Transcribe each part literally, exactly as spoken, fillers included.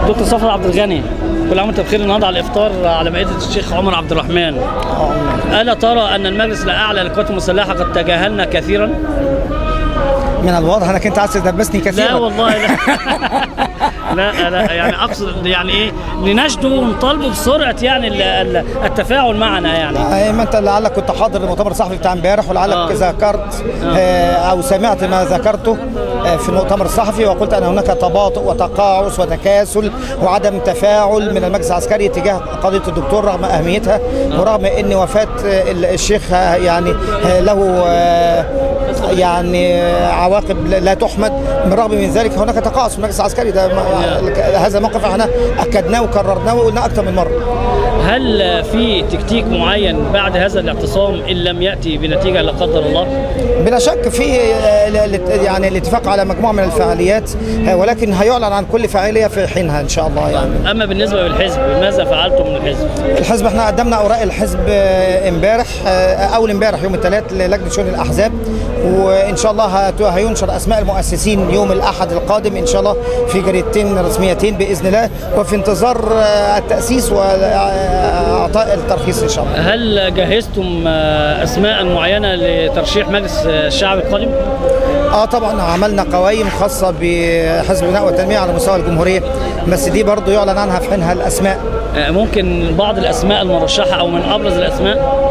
دكتور صفوت عبد الغني، كل عام وانت بخير. النهارده على الافطار على مائده الشيخ عمر عبد الرحمن. الا ترى ان المجلس الاعلى للقوات المسلحه قد تجاهلنا كثيرا؟ من الواضح انك انت عايز تدبسني كثيرا. لا والله لا. لا لا يعني اقصد يعني ايه، لنجده ونطالبه بسرعه يعني التفاعل معنا يعني. ما انت لعلك كنت حاضر المؤتمر الصحفي بتاع امبارح، ولعلك آه. ذكرت آه. او سمعت ما ذكرته في المؤتمر الصحفي، وقلت ان هناك تباطؤ وتقاعس وتكاسل وعدم تفاعل من المجلس العسكري تجاه قضيه الدكتور رغم اهميتها، ورغم ان وفاه الشيخ يعني له يعني عواقب لا تحمد، من رغم من ذلك هناك تقاعس في المجلس العسكري. ده هذا الموقف احنا اكدناه وكررناه وقلنا اكثر من مره. هل في تكتيك معين بعد هذا الاعتصام ان لم ياتي بنتيجه لا قدر الله؟ بلا شك في يعني الاتفاق على مجموعه من الفعاليات، ولكن هيعلن عن كل فعاليه في حينها ان شاء الله يعني. اما بالنسبه للحزب، ماذا فعلتم من الحزب؟ الحزب احنا قدمنا اوراق الحزب امبارح، اول امبارح يوم الثلاث للجنه شؤون الاحزاب، وان شاء الله هينشر اسماء المؤسسين يوم الاحد القادم ان شاء الله في جريدتين رسميتين باذن الله، وفي انتظار التاسيس واعطاء الترخيص ان شاء الله. هل جهزتم اسماء معينه لترشيح مجلس الشعب القادم؟ اه طبعا عملنا قوائم خاصه بحزب البناء والتنميه على مستوى الجمهوريه، بس دي برضو يعلن عنها في حينها الاسماء. ممكن بعض الاسماء المرشحه او من ابرز الاسماء؟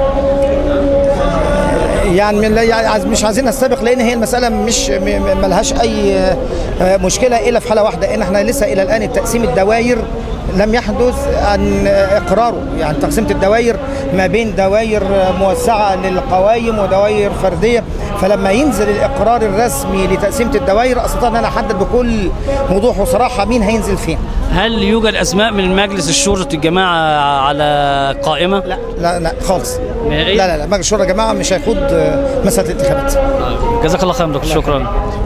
يعني مش عايزين نستبق، لان هي المساله مش ملهاش اي مشكله الا في حاله واحده، ان احنا لسه الى الان تقسيم الدوائر لم يحدث عن اقراره، يعني تقسيمه الدوائر ما بين دوائر موسعه للقوائم ودوائر فرديه، فلما ينزل الاقرار الرسمي لتقسيمه الدوائر استطيع ان انا احدد بكل وضوح وصراحه مين هينزل فين. هل يوجد اسماء من مجلس الشورى الجماعه على قائمه؟ لا لا لا خالص. لا لا لا مجلس الشورى الجماعه مش هيخوض مساله الانتخابات. جزاك الله خير دكتور، شكرا.